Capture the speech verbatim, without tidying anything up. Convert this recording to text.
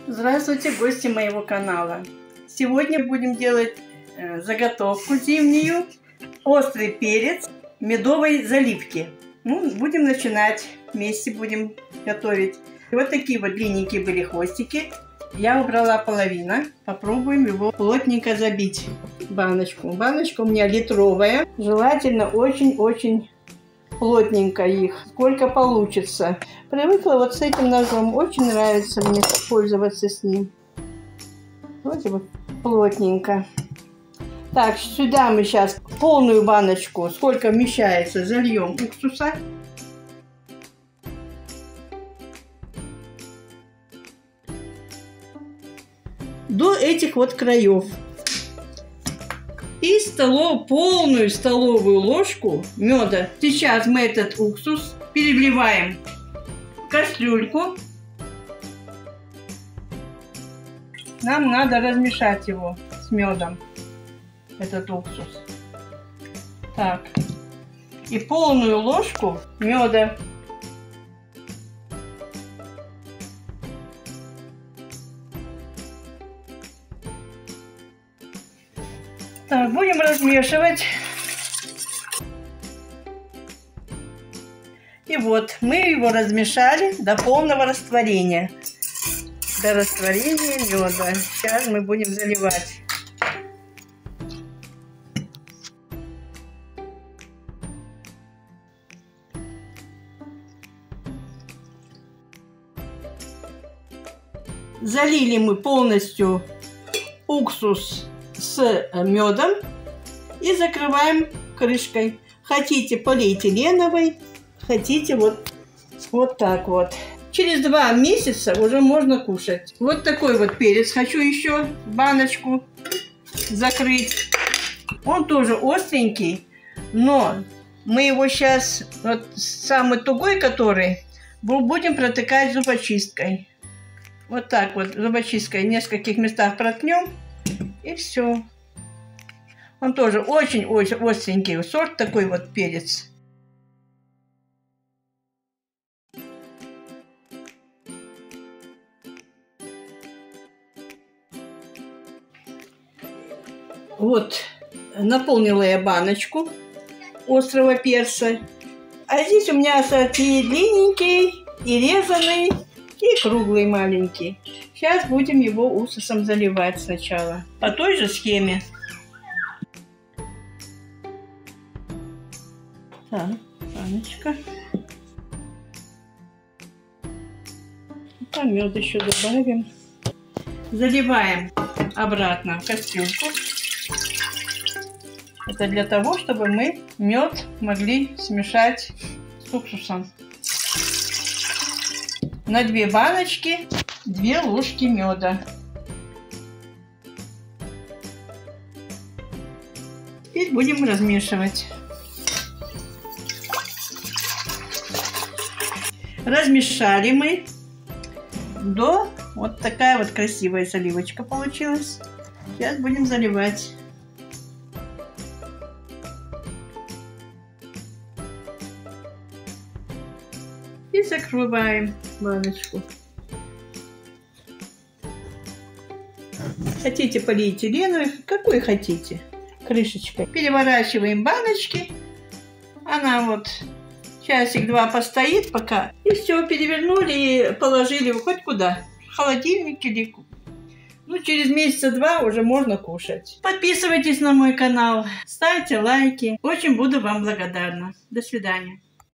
Здравствуйте, гости моего канала! Сегодня будем делать э, заготовку зимнюю. Острый перец медовой заливки. Ну, будем начинать. Вместе будем готовить. Вот такие вот длинненькие были хвостики. Я убрала половину. Попробуем его плотненько забить в баночку. Баночка у меня литровая. Желательно очень-очень плотненько их. Сколько получится. Привыкла вот с этим ножом. Очень нравится мне пользоваться с ним. Вот вот плотненько. Так, сюда мы сейчас полную баночку, сколько вмещается, зальем уксуса. До этих вот краев. И столов, полную столовую ложку меда. Сейчас мы этот уксус переливаем в кастрюльку. Нам надо размешать его с медом, этот уксус. Так. И полную ложку меда. Так, будем размешивать. И вот мы его размешали до полного растворения. До растворения меда. Сейчас мы будем заливать. Залили мы полностью уксус с медом и закрываем крышкой. Хотите полиэтиленовой, хотите вот, вот так вот. Через два месяца уже можно кушать. Вот такой вот перец хочу еще в баночку закрыть. Он тоже остренький, но мы его сейчас, вот самый тугой который, будем протыкать зубочисткой. Вот так вот зубочисткой в нескольких местах проткнем. И все. Он тоже очень-очень остренький. Сорт такой вот перец. Вот, наполнила я баночку острого перца. А здесь у меня ассорти длинненький и резанный, и круглый маленький. Сейчас будем его уксусом заливать сначала. По той же схеме. Так, баночка. Там мед еще добавим. Заливаем обратно в кастрюльку. Это для того, чтобы мы мед могли смешать с уксусом. На две баночки две ложки меда. Теперь будем размешивать. Размешали мы до вот такая вот красивая заливочка получилась. Сейчас будем заливать. И закрываем баночку. Хотите полиэтиленовую, какой хотите, крышечкой. Переворачиваем баночки. Она вот часик-два постоит пока. И все, перевернули и положили хоть куда. В холодильник или... Ну, через месяца два уже можно кушать. Подписывайтесь на мой канал, ставьте лайки. Очень буду вам благодарна. До свидания.